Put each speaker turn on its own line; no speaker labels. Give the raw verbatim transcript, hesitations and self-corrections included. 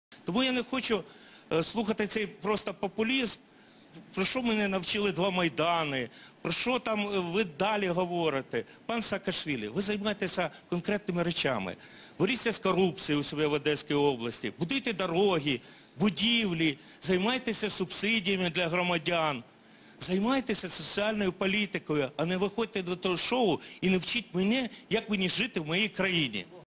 Тому я не хочу е, слухати цей просто популізм, про що мене навчили два Майдани, про що там ви далі говорите. Пан Саакашвілі, ви займаєтеся конкретними речами. Боріться з корупцією у себе в Одеській області, будуйте дороги, будівлі, займайтеся субсидіями для громадян. Займайтеся соціальною політикою, а не виходьте до того шоу і не вчіть мене, як мені жити в моїй країні.